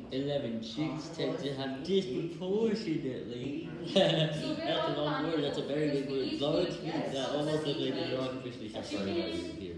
11 chicks tend to have disproportionately. That's the wrong word, that's a very good word. Large feet that almost look like the rock officially started here.